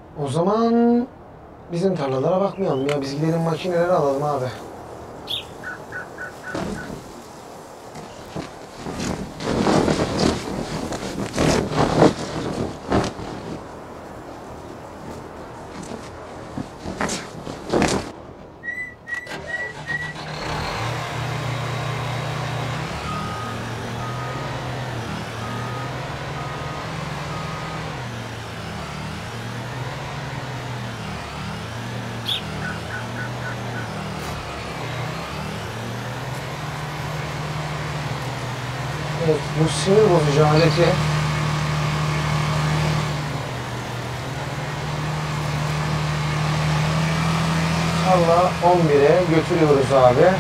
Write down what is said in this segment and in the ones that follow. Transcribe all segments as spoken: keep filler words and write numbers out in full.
O zaman bizim tarlalara bakmayalım ya. Biz gidelim makineleri alalım abi. Evet, bu sinir bozucu aleti tarla on bire götürüyoruz abi.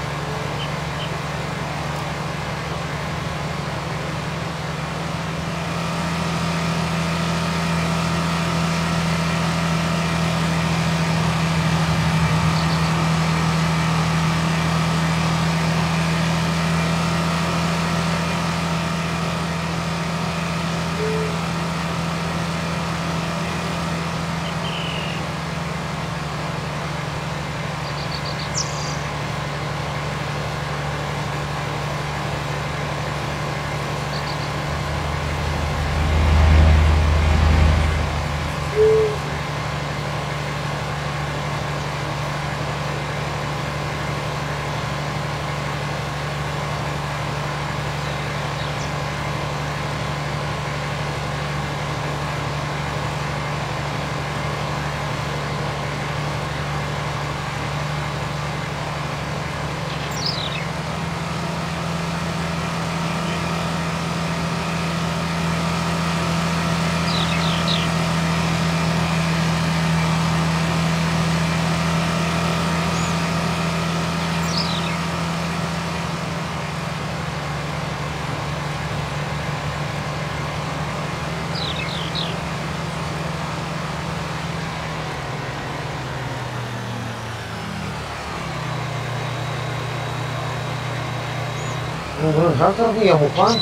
Bunun her tarafı yamuk lan.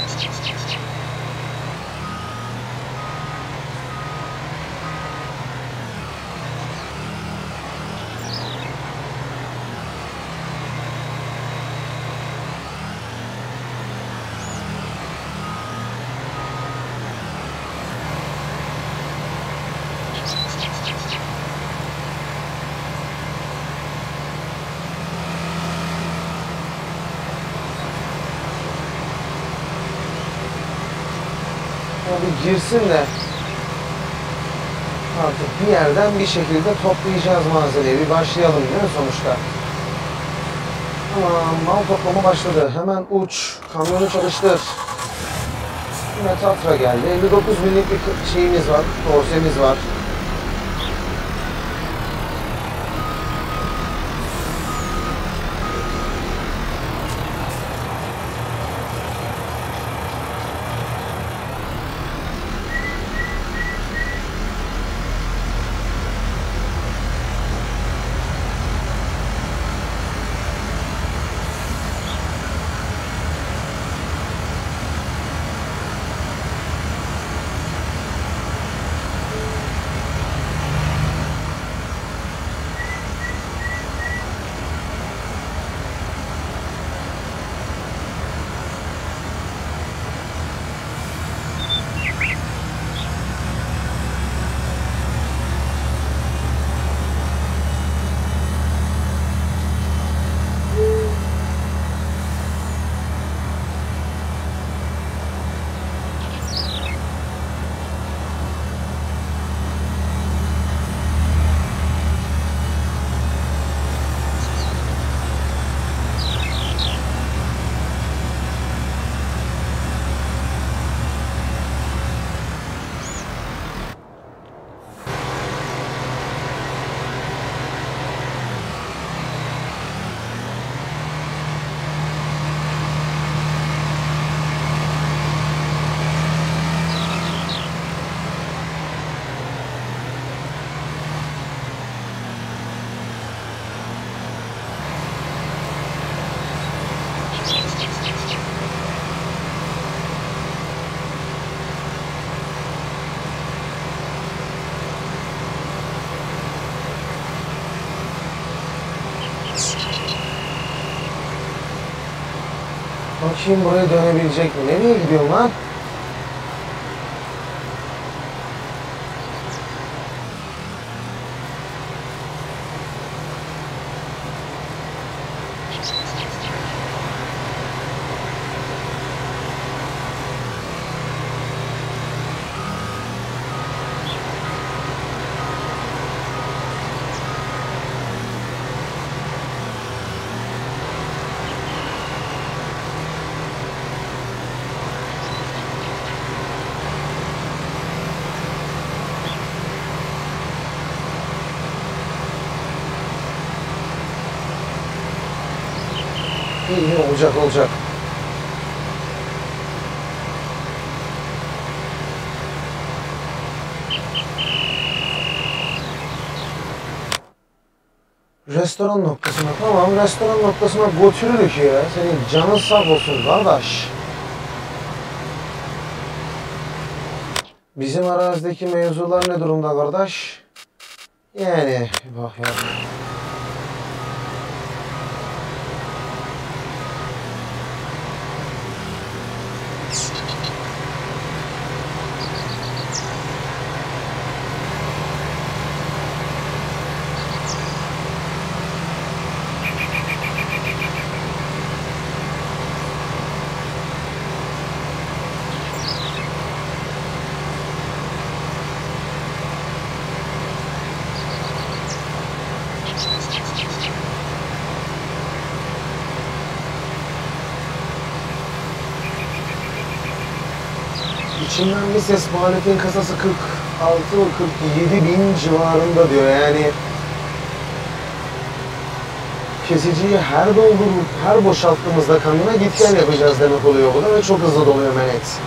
Bir girsin de artık bir yerden bir şekilde toplayacağız malzemeyi. Bir başlayalım değil mi sonuçta? Tamam, mal toplama başladı. Hemen uç, kamyonu çalıştır. Yine Tatra geldi. elli dokuz milimlik bir şeyimiz var, dorsemiz var. Bakayım buraya dönebilecek mi? Nereye gidiyorum lan? İyi olacak olacak. Restoran noktasına, tamam, restoran noktasına götürürük ya. Senin canın sağ olsun kardeş. Bizim arazideki mevzular ne durumda kardeş? Yani bak ya. İçimden bir ses maletin kasası kırk altı kırk yedi bin civarında diyor yani. Kesiciyi her doldurup her boşalttığımızda kamyona git gel yapacağız demek oluyor bu da ve çok hızlı doluyor Menet.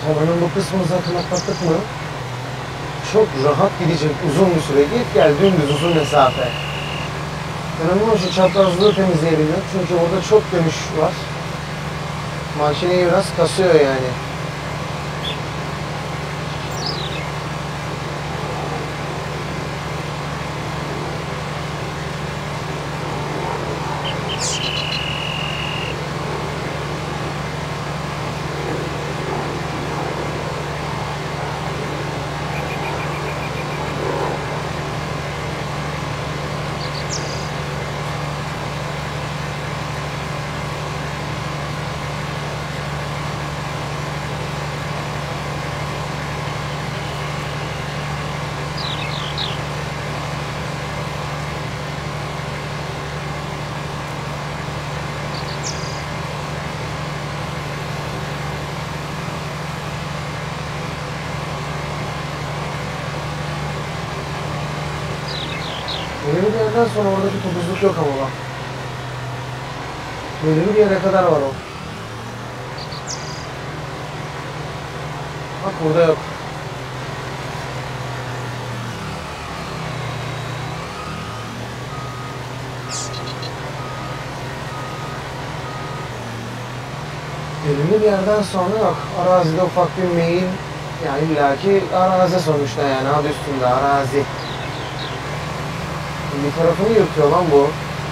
Havanın bu kısmını zaten atlattık mı? Çok rahat gidecek uzun bir süre. Git gel dümdüz uzun mesafe. Önemli olan şu çaprazlığı temizleyebilmek. Çünkü orada çok dönüş var. Makineyi biraz kasıyor yani. Belirli bir yerden sonra oradaki topuzluk yok ama bak. Belirli bir yere kadar var o. Bak burada yok. Belirli bir yerden sonra yok. Arazide ufak bir meyil, yani illaki arazi sonuçta, yani adı üstünde arazi. Bir tarafını yırtıyor lan bu.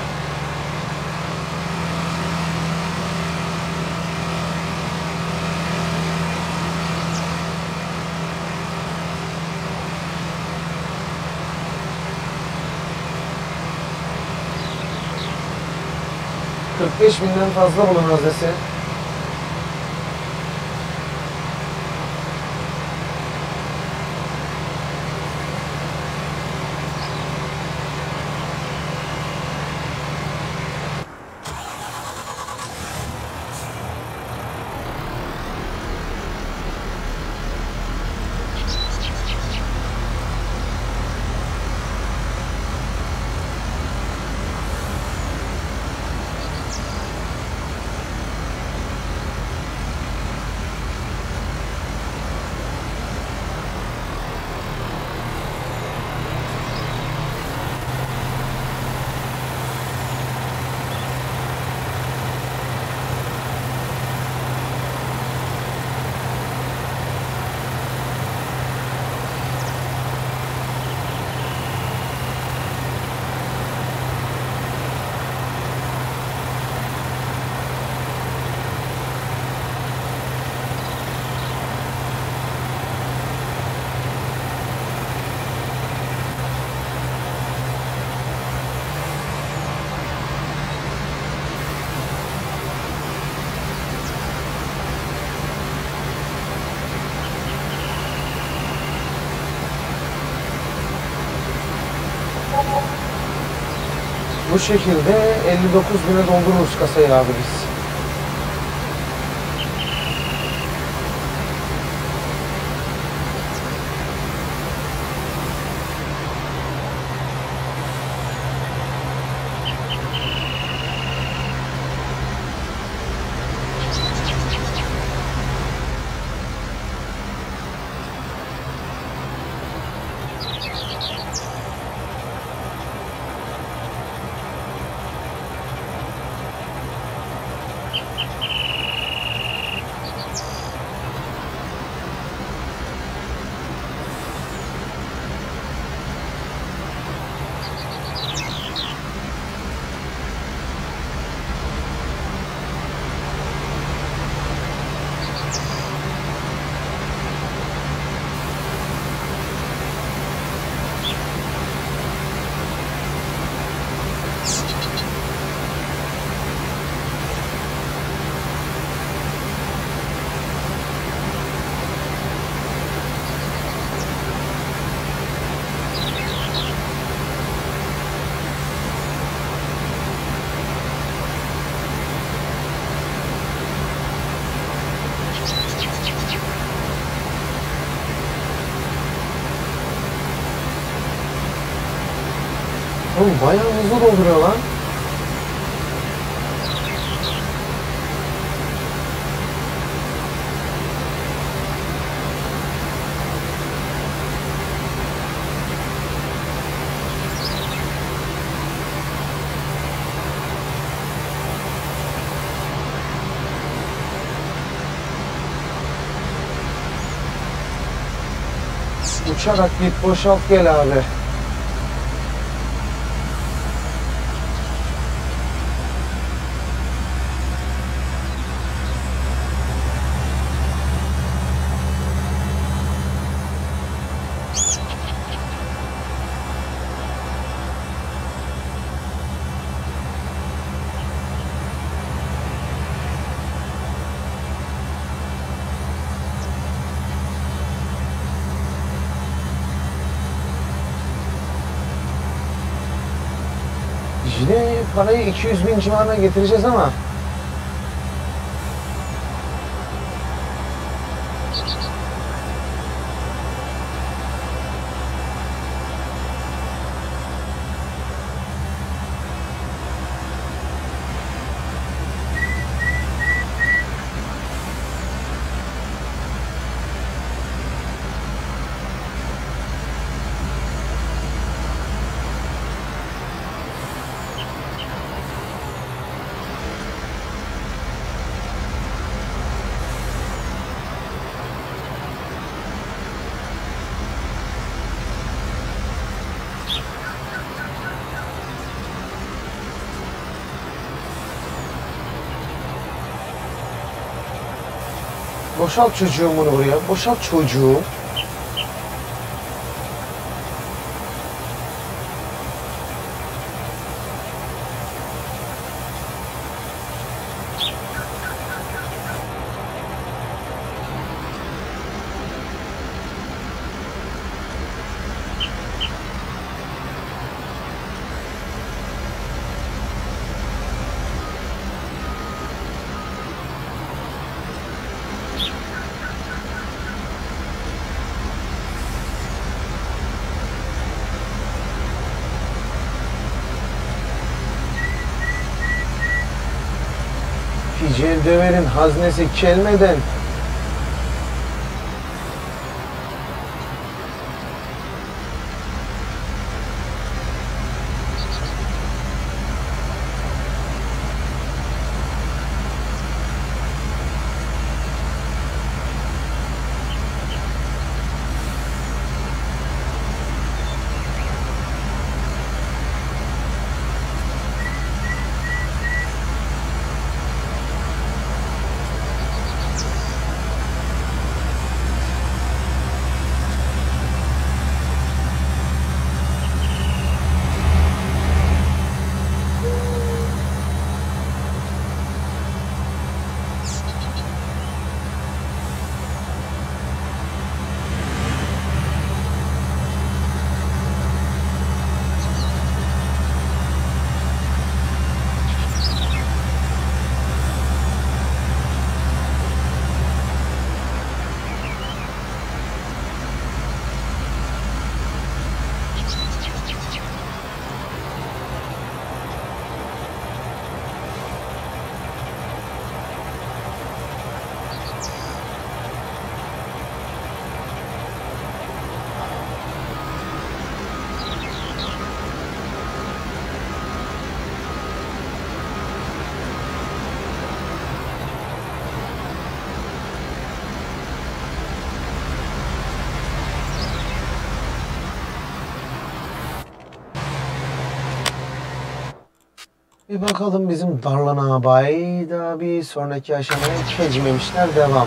kırk beş binden fazla bunun haznesi. Bu şekilde elli dokuz bine doldururuz kasayı abi biz. Oğlum bayağı hızlı dolduruyor lan. Uçarak git, boşalt gel abi. Yine parayı iki yüz bin civarına getireceğiz ama boşalt çocuğum bunu buraya. Boşalt çocuğu. Ficil döverin haznesi kelmeden. Bir bakalım bizim Darlan ağabey da bir sonraki aşamaya geçmemişler. Devam.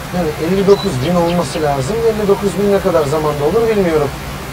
Yani elli dokuz bin olması lazım. elli dokuz bin ne kadar zamanda olur bilmiyorum.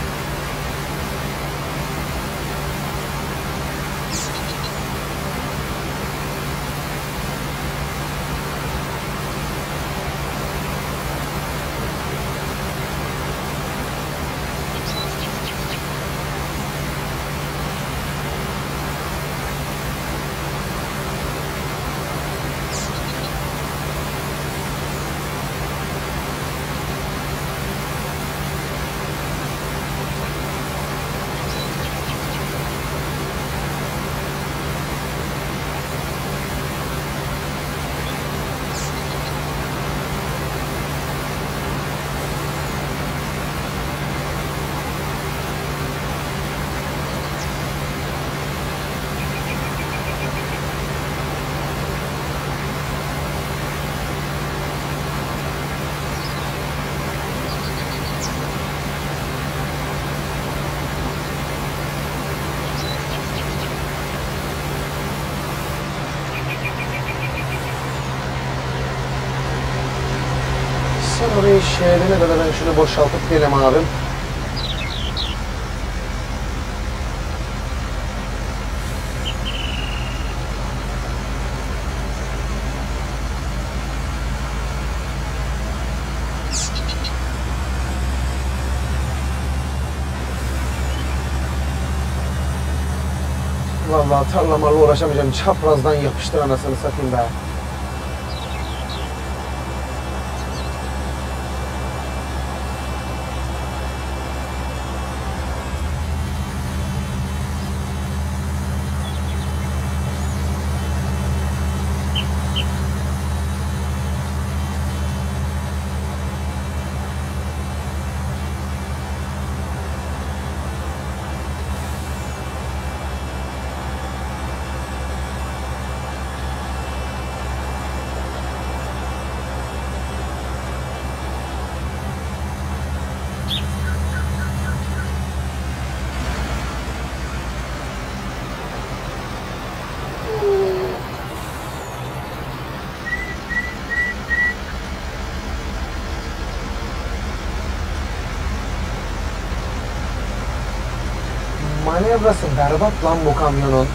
Sen orayı şehrine kadar ben şunu boşaltıp gelem abim. Vallahi tarlamarla uğraşamayacağım. Çaprazdan yapıştır anasını satayım be. Manevrası berbat lan bu kamyonun.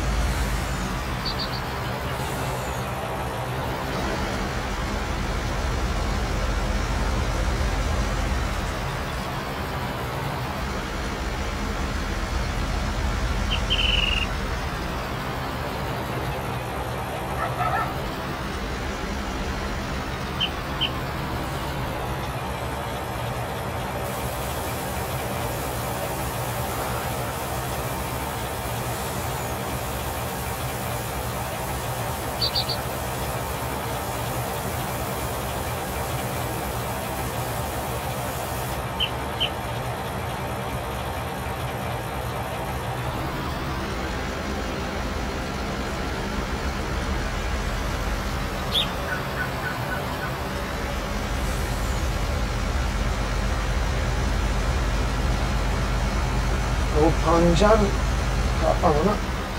Bu pancar kapağını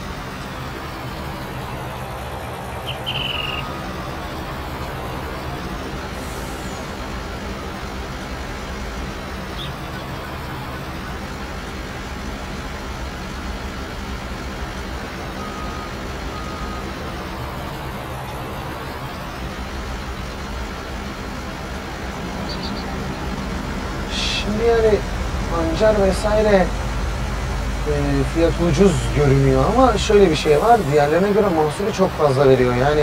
şimdi yani pancar vesaire e, fiyatı ucuz görünüyor ama şöyle bir şey var, diğerlerine göre mahsulü çok fazla veriyor yani.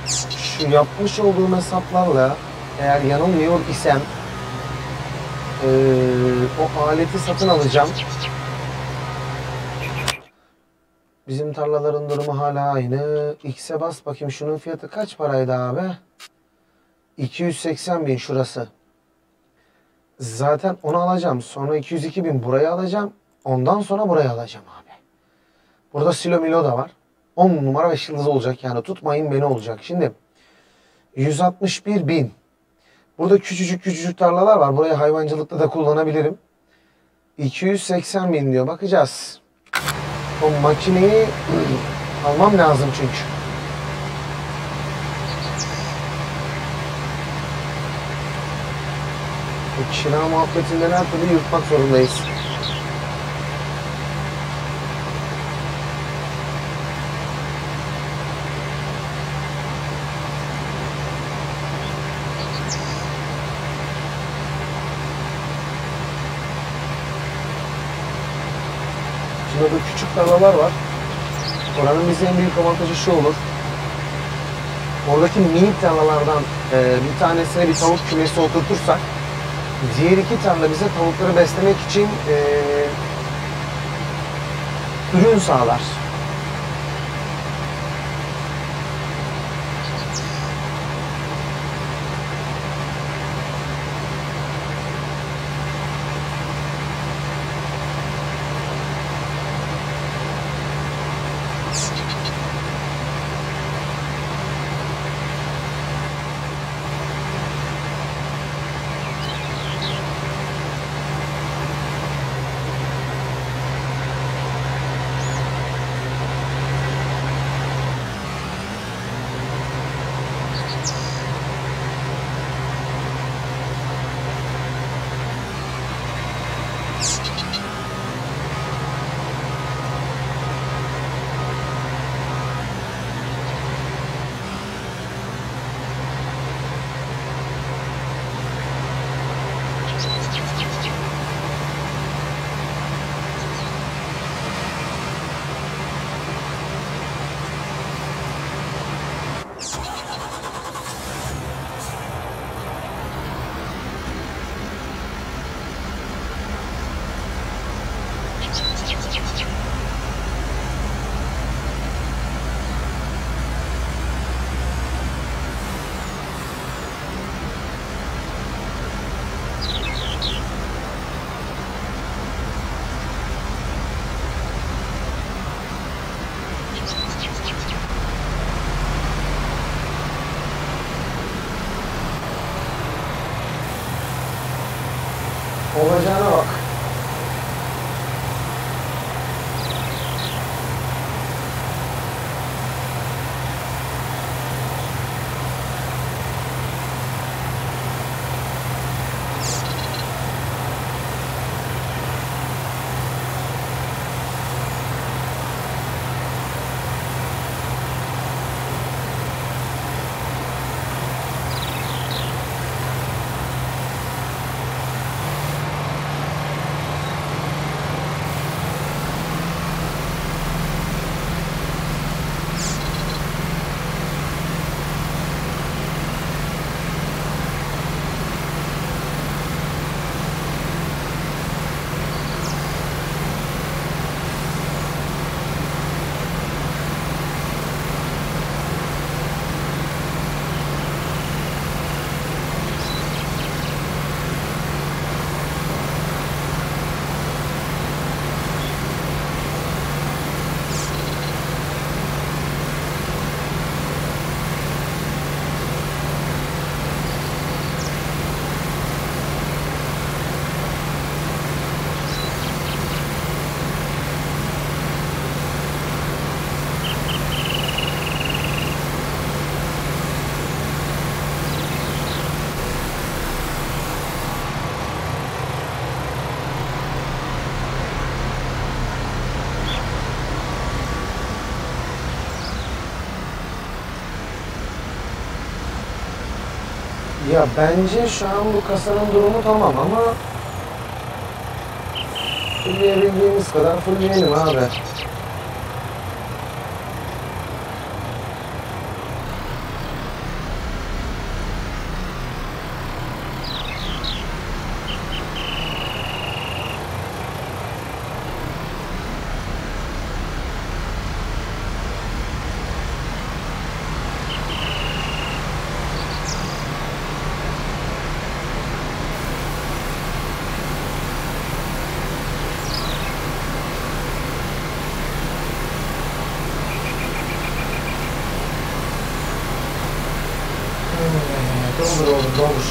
şu yapmış olduğum hesaplarla eğer yanılmıyor isem ee, o aleti satın alacağım. Bizim tarlaların durumu hala aynı. X'e bas bakayım, şunun fiyatı kaç paraydı abi? iki yüz seksen bin şurası. Zaten onu alacağım. Sonra iki yüz iki bin buraya alacağım. Ondan sonra buraya alacağım abi. Burada silo milo da var. on numara beş yıldız olacak yani. Tutmayın beni olacak. Şimdi yüz altmış bir bin. Burada küçücük küçücük tarlalar var. Burayı hayvancılıkta da kullanabilirim. iki yüz seksen bin diyor. Bakacağız. O makineyi almam lazım çünkü. Bu kira muhabbetinden her türlü yırtmak zorundayız. Şimdi burada küçük tarlalar var. Oranın bize en büyük avantajı şu olur. Oradaki minik tarlalardan e, bir tanesine bir tavuk kümesi oturtursak, diğer iki tarla bize tavukları beslemek için e, ürün sağlar. Olacağına bak. Ya bence şu an bu kasanın durumu tamam ama fullleyebildiğimiz kadar fullleyelim abi. Doldur oğlum doldur.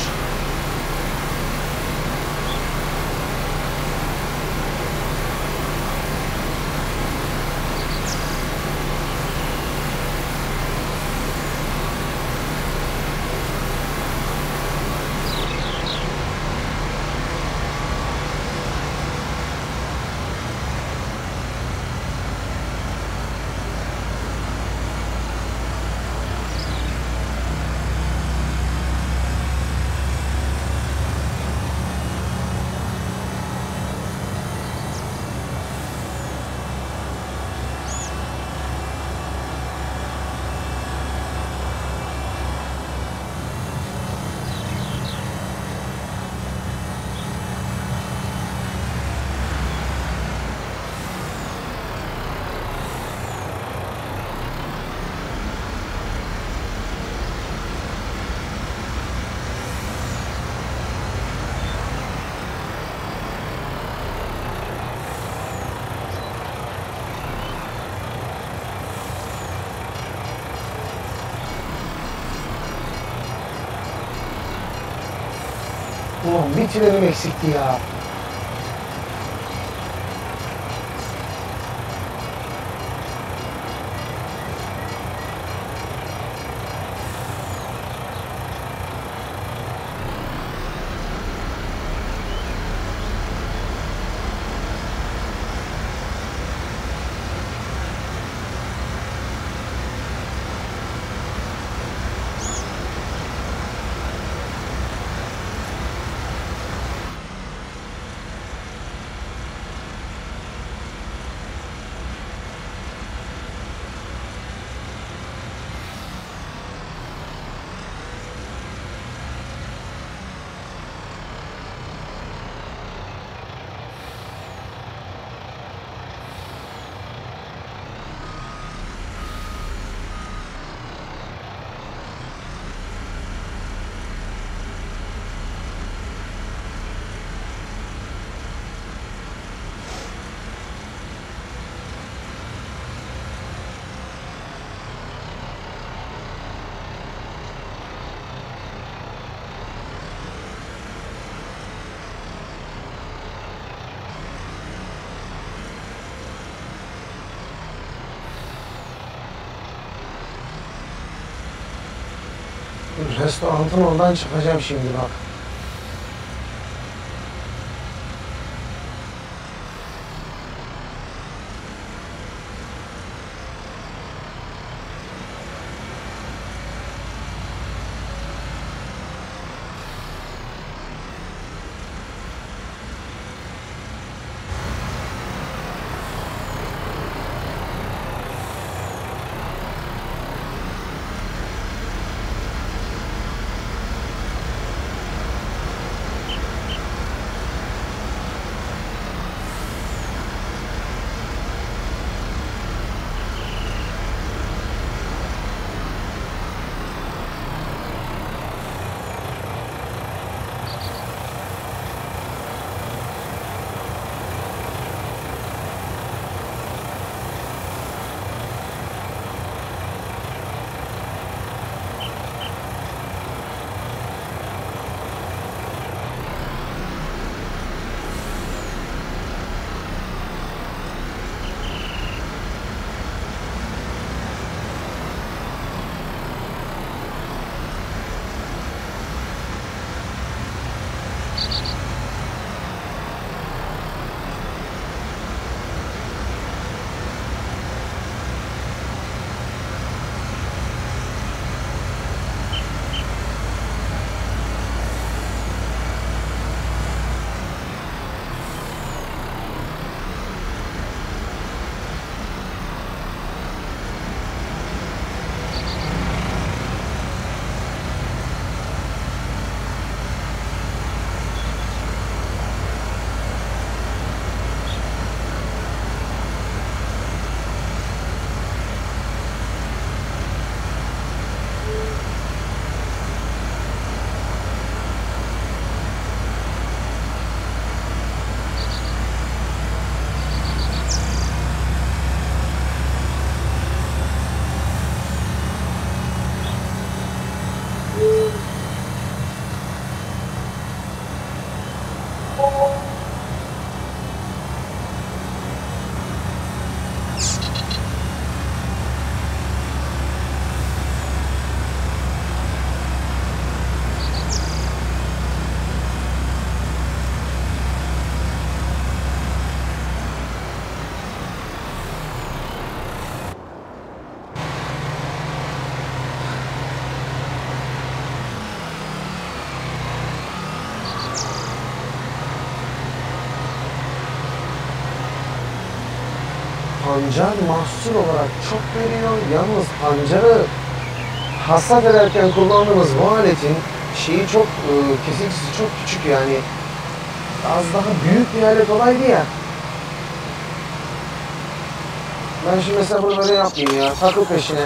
Ulan bir trenim eksikti ya. Restoranın oradan çıkacağım şimdi bak. pancar mahsul olarak çok veriyor. Yalnız pancarı hasat ederken kullandığımız bu aletin şeyi çok, e, kesintisi çok küçük yani. Az daha büyük bir alet olaydı ya. Ben şimdi mesela bunu böyle yapmayayım ya. Takıl peşine.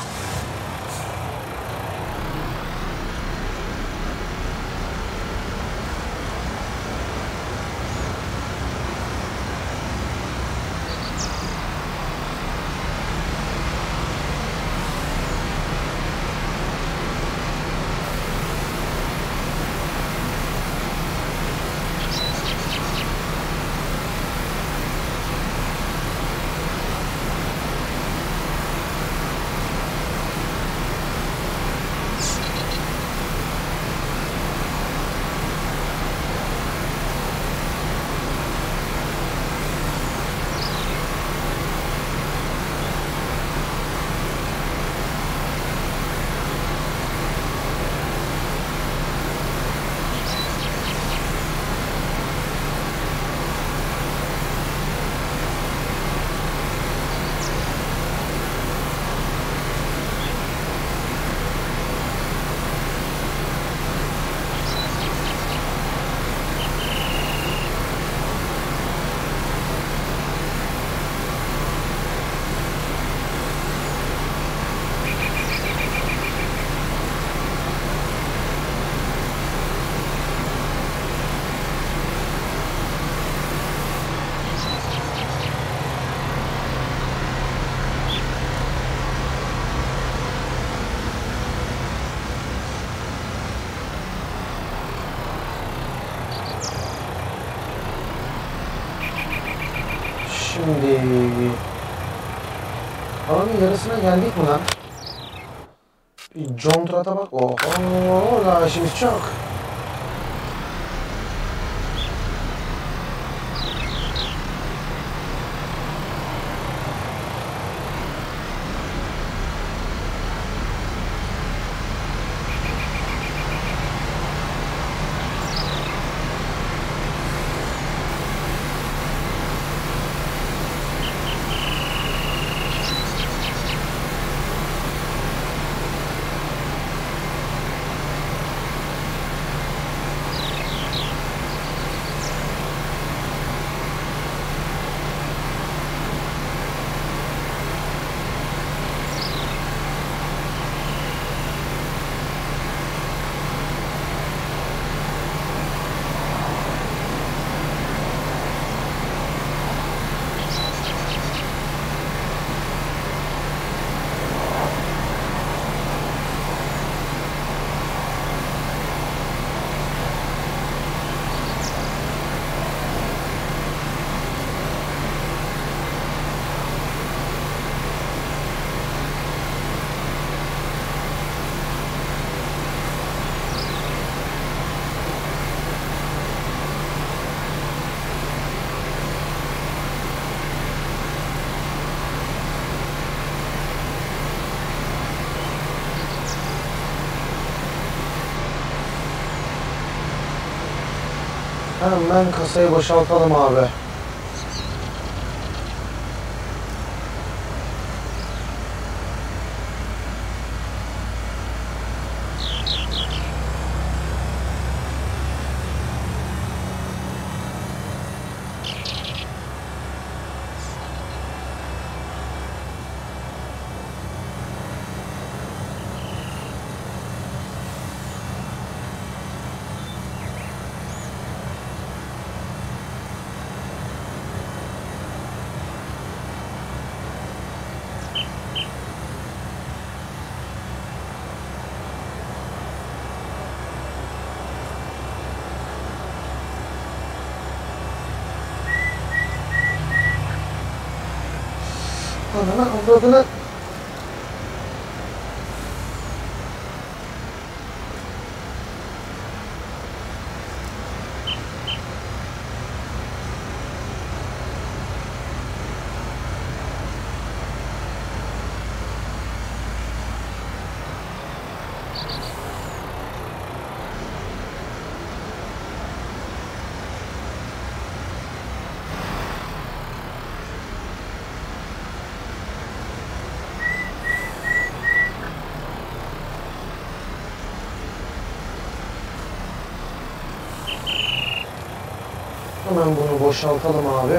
Şimdi alanın yarısına geldik mi lan? Bir contrata bak. Oho, daha işimiz çok. Hemen kasayı boşaltalım abi. Ananı avradını. Hemen bunu boşaltalım abi.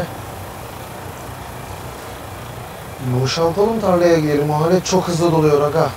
Boşaltalım, tarlaya gidelim. O alet çok hızlı doluyor aga.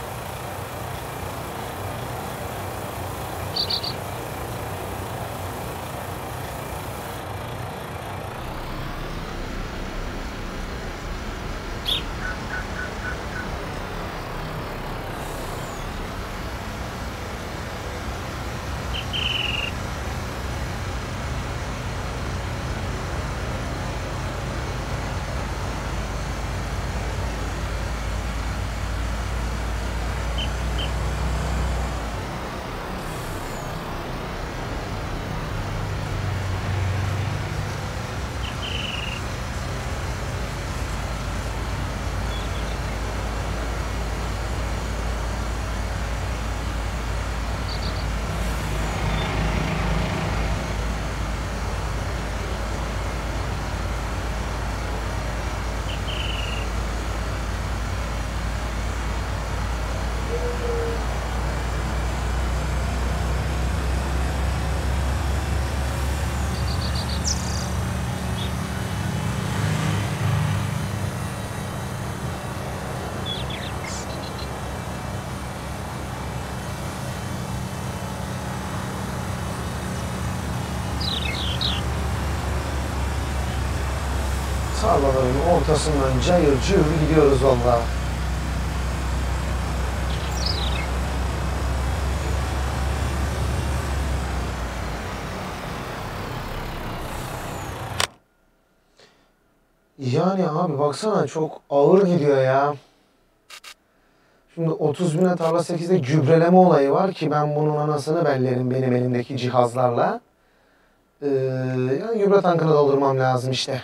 Tarlaların ortasından cayır cayır gidiyoruz vallahi. Yani abi baksana, çok ağır gidiyor ya. Şimdi otuz bine tarla sekizde gübreleme olayı var ki ben bunun anasını bellerim benim elimdeki cihazlarla. Ee, yani gübre tankını doldurmam lazım işte.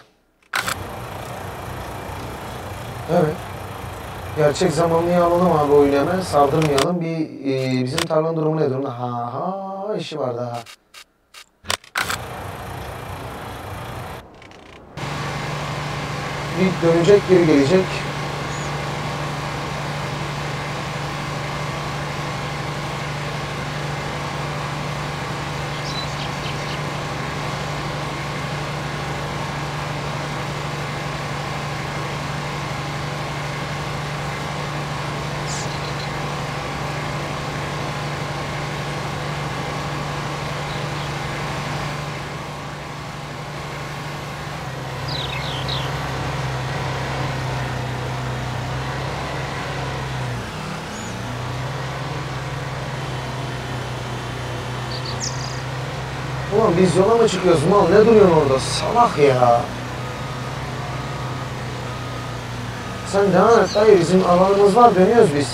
Evet. Gerçek zamanlıyı alalım abi oyunu hemen. Saldırmayalım. Bir e, bizim tarlanın durumu ne durumda? Ha ha işi var daha. Bir dönecek, geri gelecek. Ulan biz yola mı çıkıyoruz mal? Ne duruyorsun orada? Salak ya. Sen devam et dayı, bizim alanımız var, dönüyoruz biz.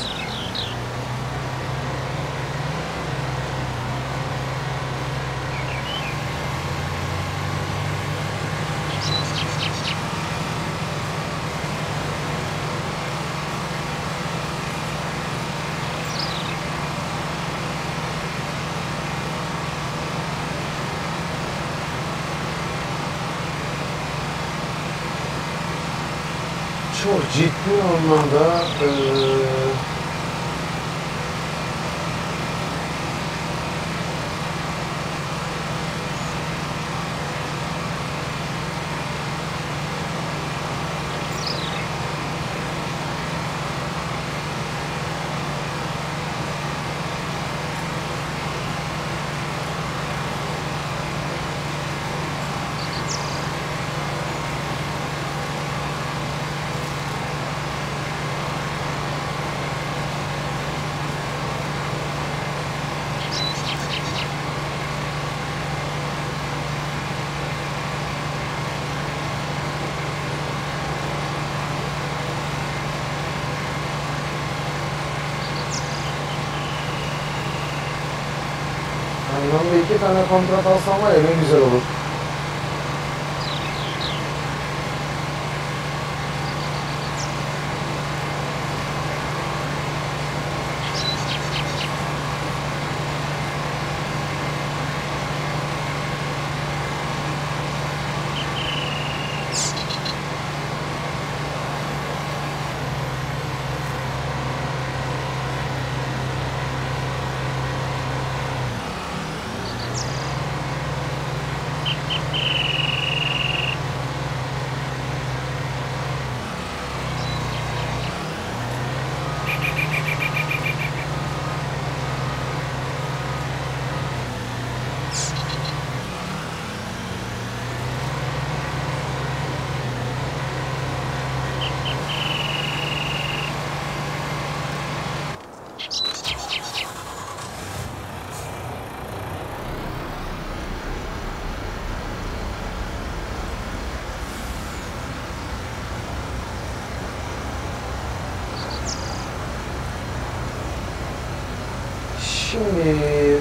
Çok ciddi anlamda eee aynı anda iki tane kontrat alsam var ya ne güzel olur. Şimdi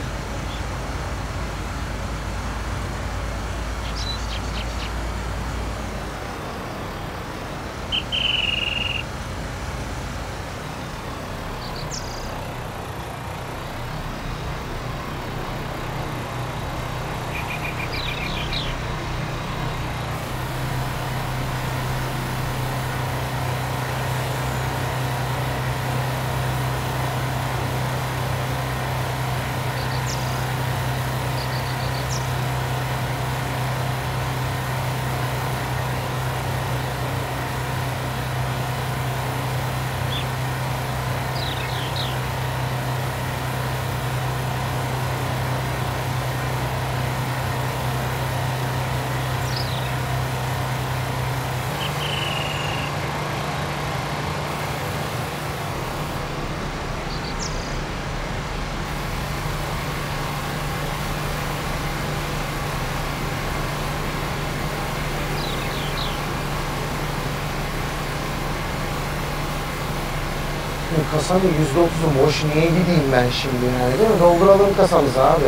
kasanın yüzde otuzu boş, niye gideyim ben şimdi yani, değil mi? Dolduralım kasamızı abi.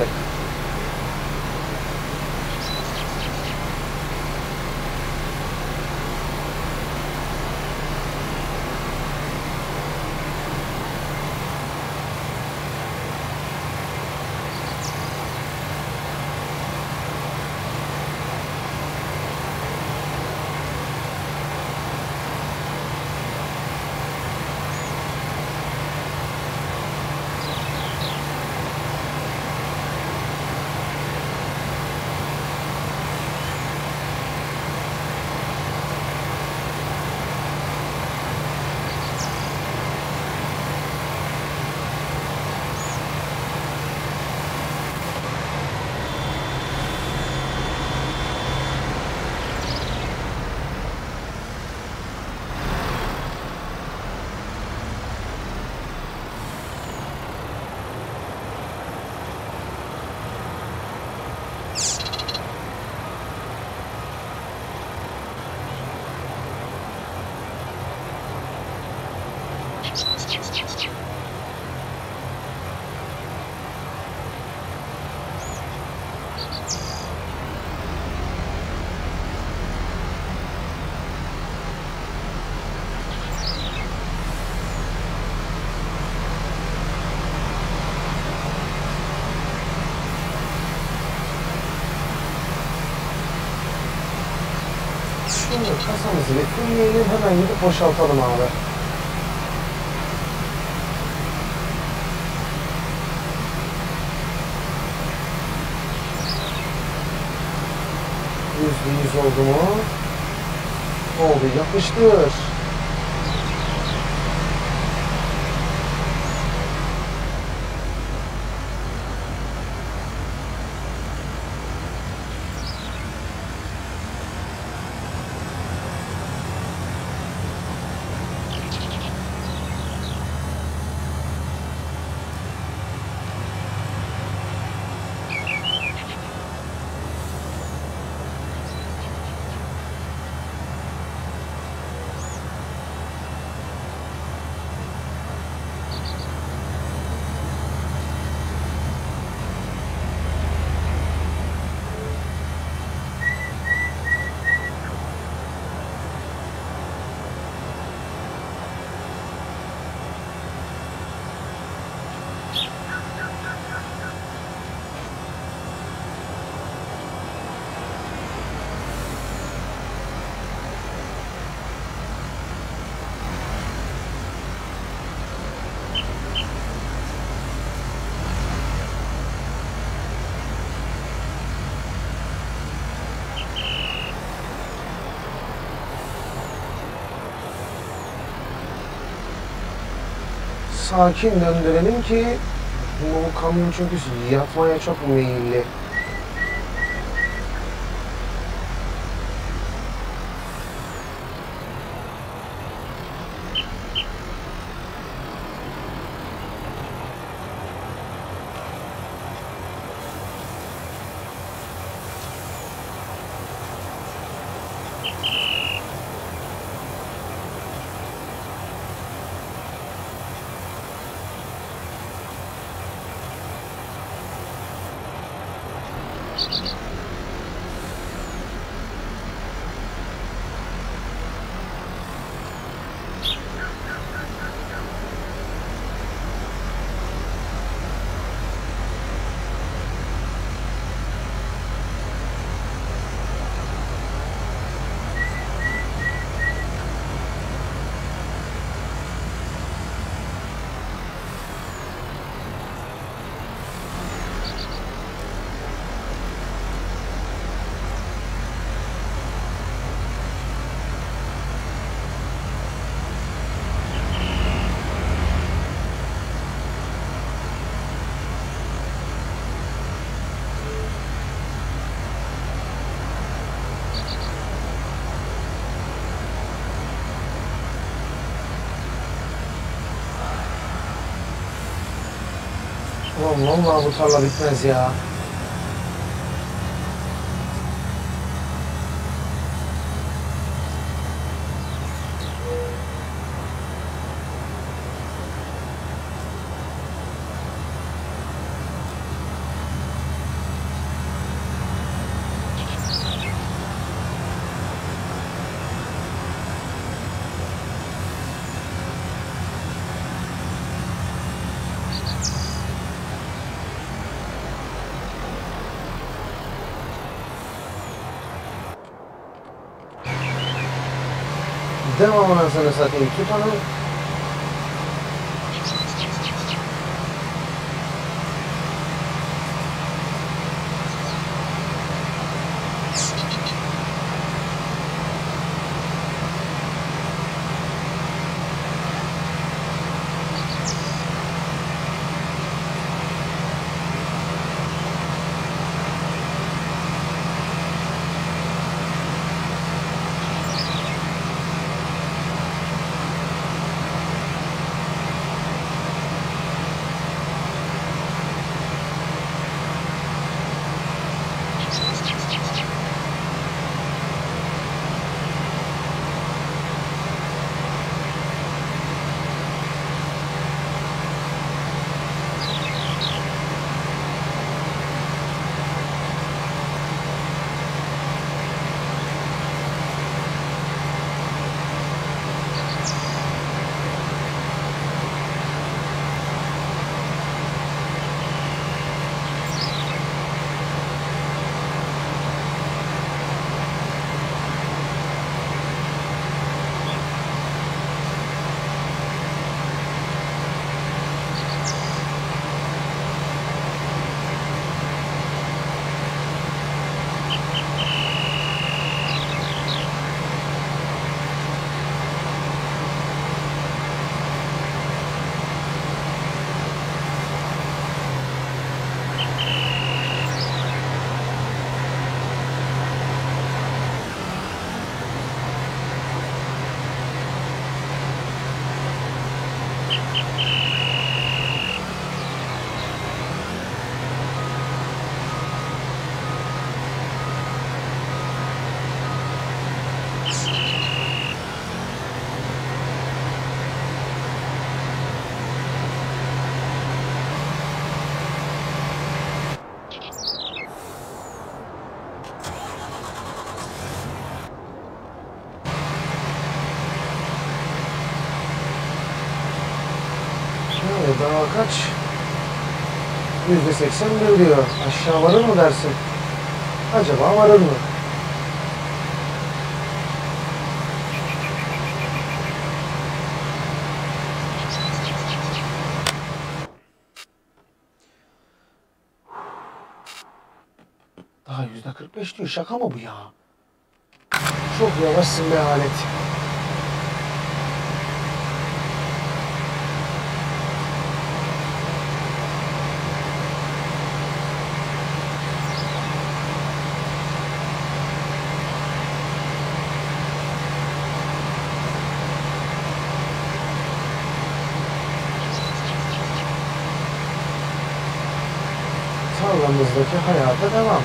Şimdi kasamızı bir fullleyelim, hemen gidip boşaltalım abi. Yüzde yüz oldu mu? Oldu, yapıştır. Sakin döndürelim ki bu kamyon çünkü yatmaya çok meyilli. Ulan vallahi bu tarla bitmez ya. Devamını sana satayım. Tut onu. Daha kaç? Yüzde seksen bir diyor. Aşağı varır mı dersin? Acaba varır mı? Daha yüzde kırk beş diyor. Şaka mı bu ya? Çok yavaşsın be alet. Tarlamızdaki hayata devam.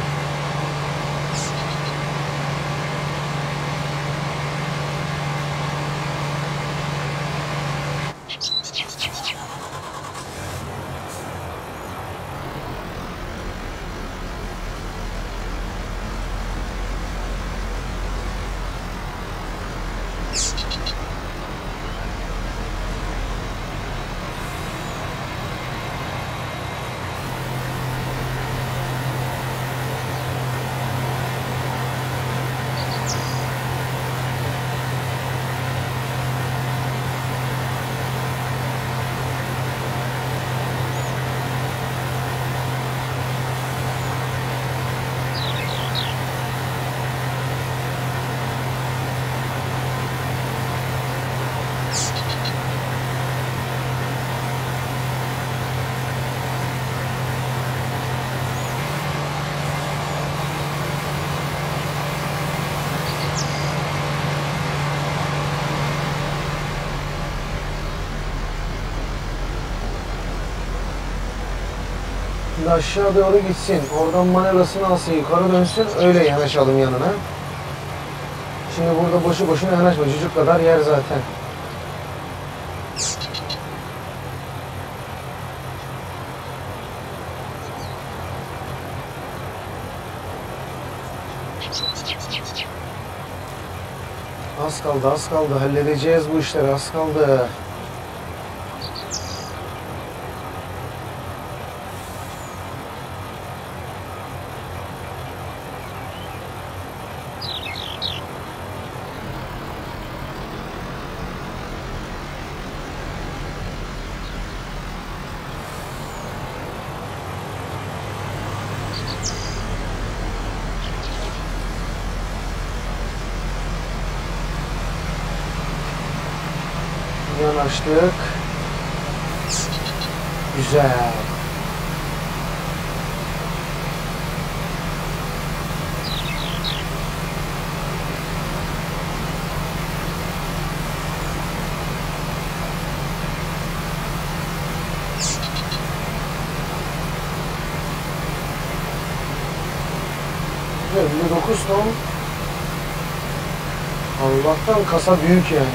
Şimdi aşağı doğru gitsin. Oradan manevrasını alsın. Yukarı dönsün. Öyle yanaşalım yanına. Şimdi burada boşu boşuna yanaşma. Çocuk kadar yer zaten. Az kaldı, az kaldı. Halledeceğiz bu işleri. Az kaldı. Yanaştık. Güzel. elli dokuz ton. Allah'tan kasa büyük yani.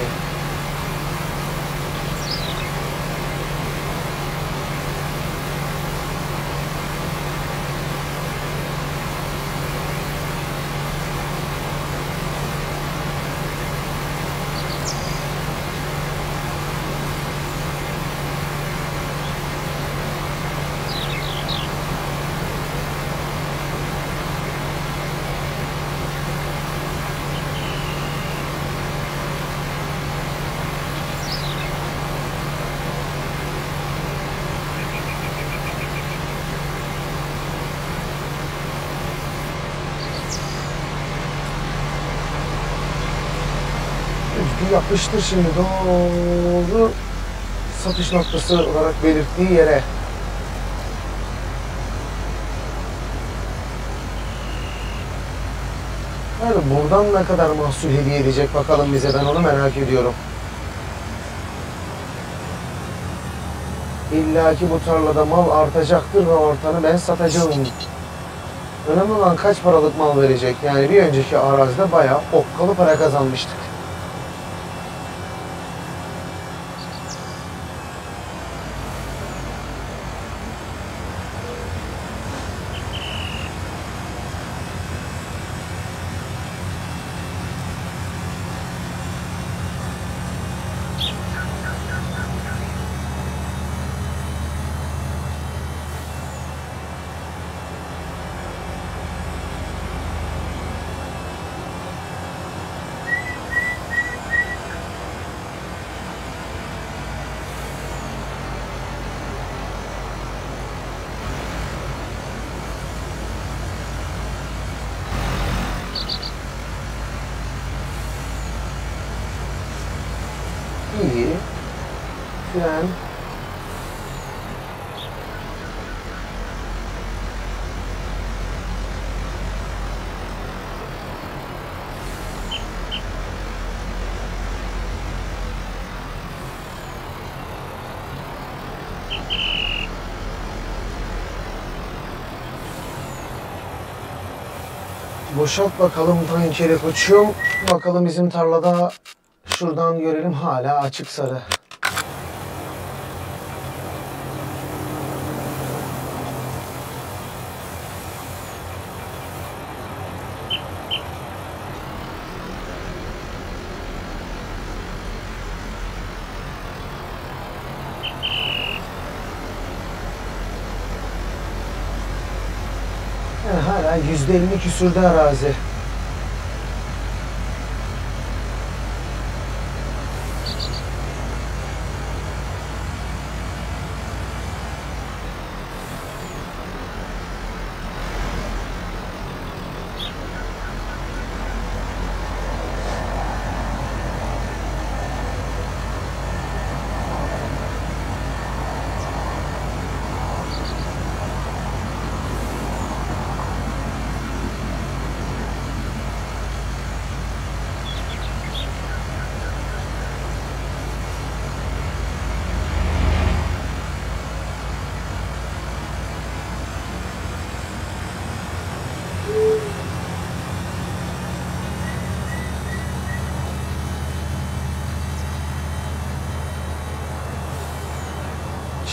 Yapıştır şimdi doğru satış noktası olarak belirttiği yere. Yani buradan ne kadar mahsul hediye edecek bakalım bize, ben onu merak ediyorum. İlla ki bu tarlada mal artacaktır ve ortanı ben satacağım. Önemli olan kaç paralık mal verecek. Yani bir önceki arazide bayağı okkalı para kazanmıştık. İyi. Fren. Boşalt bakalım tankeri koçum. Bakalım bizim tarlada, şuradan görelim, hala açık sarı. Yani hala yüzde elli küsürde arazi.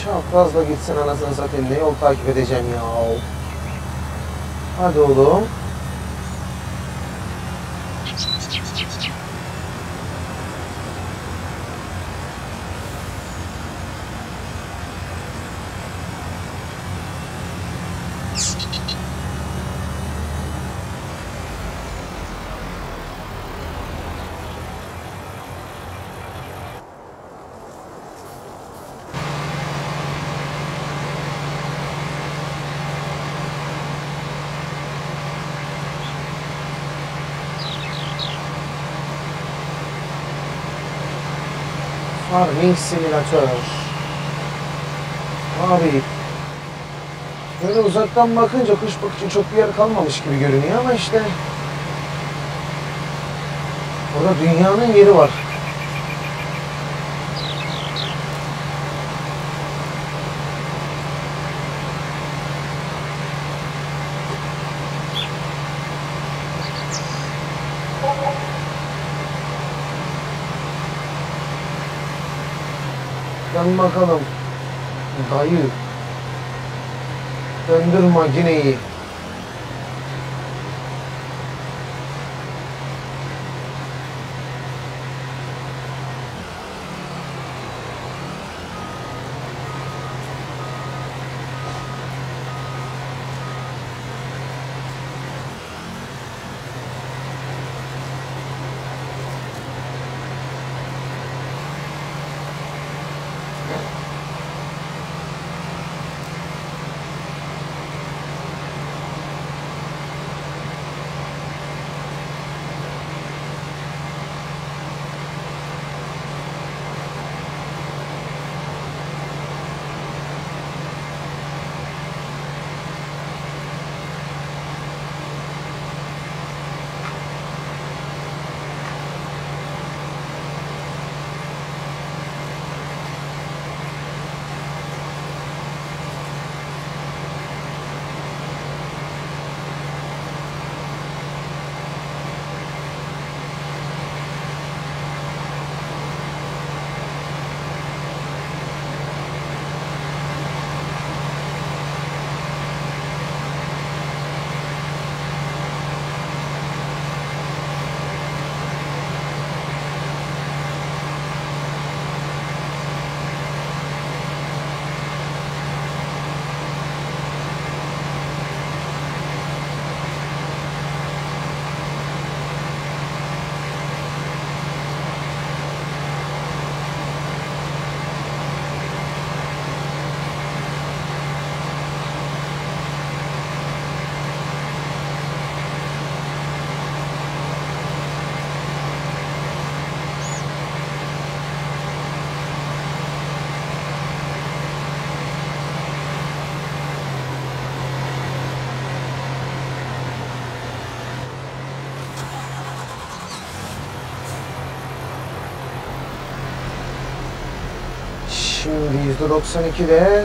Çaprazla gitsin anasını satayım. Ne yol takip edeceğim ya. Hadi oğlum. Farming simülatör. Abi. Böyle uzaktan bakınca kuş bakıcı çok bir yer kalmamış gibi görünüyor ama işte orada dünyanın yeri var. Dön bakalım. Dayı. Döndür makineyi. Şimdi yüzde doksan ikide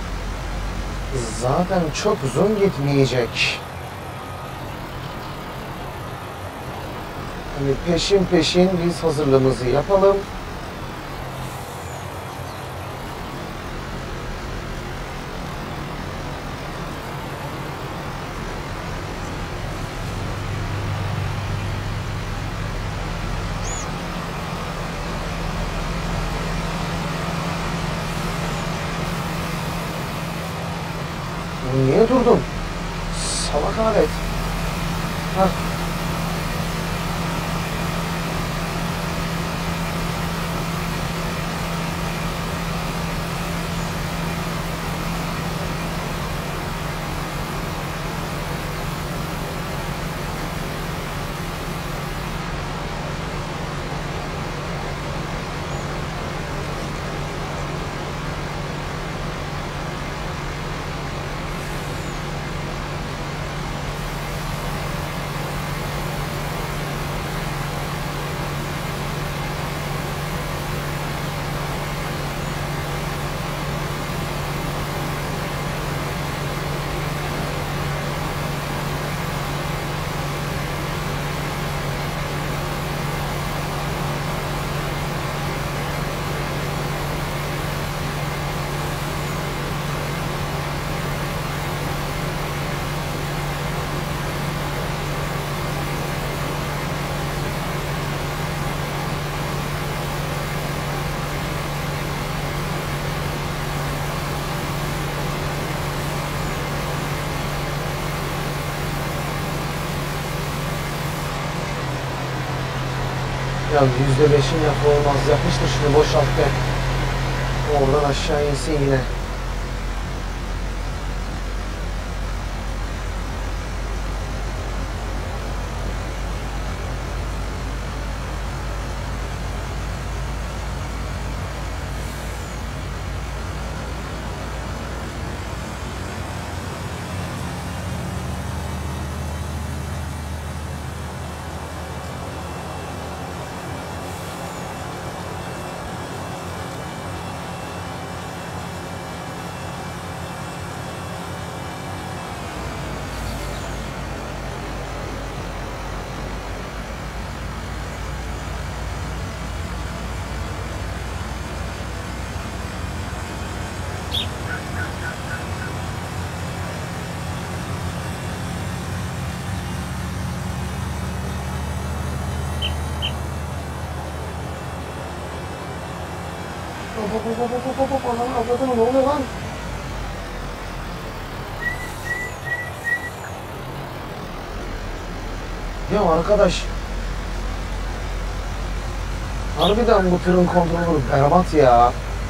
zaten çok uzun gitmeyecek. Hani peşin peşin biz hazırlığımızı yapalım. Niye durdun? Salak alet. Hah. Ya yüzde beşin lafı olmaz. Yapıştır şunu, boşalt gel. Oradan aşağı insin yine. Hop hop hop hop hop hop, ananı avradını, ne oluyor lan? Ya arkadaş, harbiden bu tırın kontrolü berbat ya.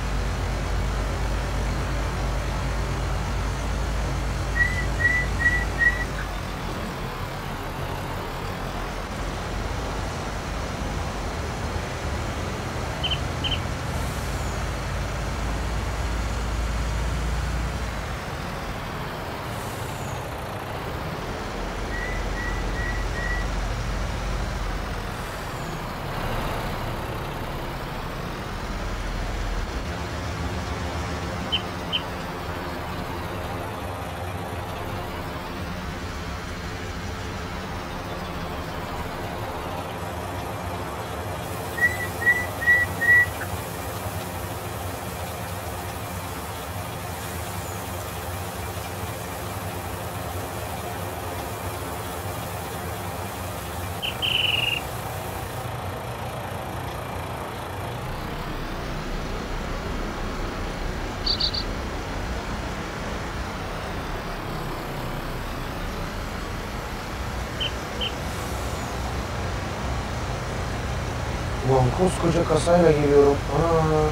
Ulan koskoca kasayla geliyorum. Ana.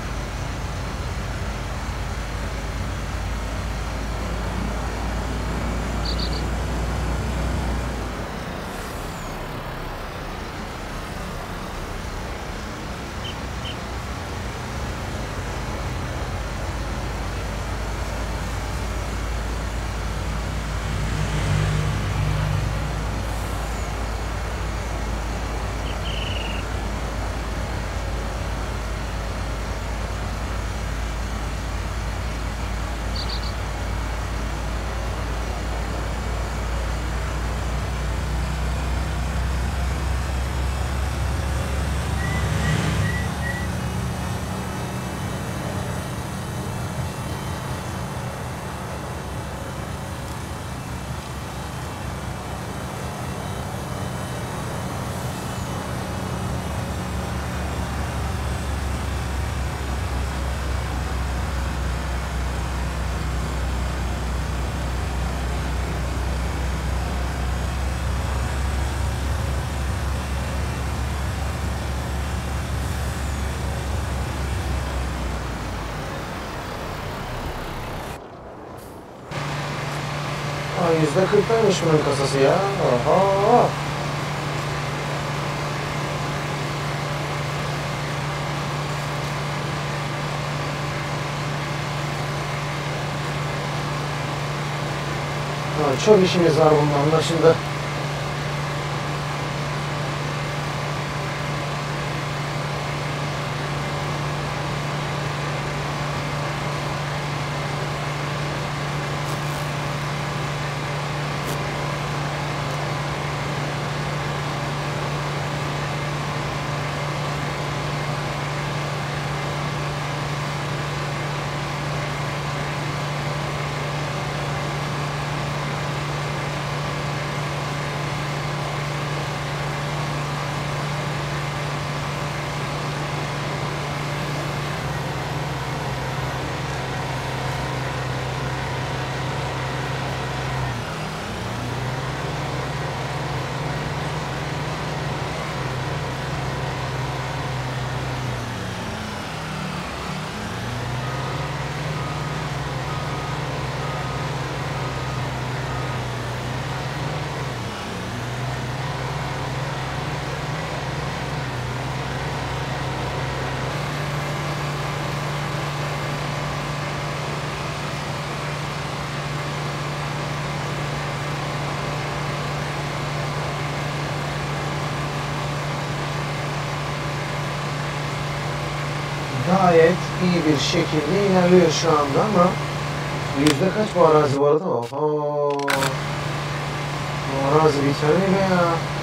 Aa, yüzde kırktaymış bunun kasası ya. Oha. Ha, çok işimiz var bunun, anlaşıldı. gayet iyi bir şekilde ilerliyor şu anda ama yüzde kaç bu arazi bu arada? Oho. Bu arazi biter mi be ya?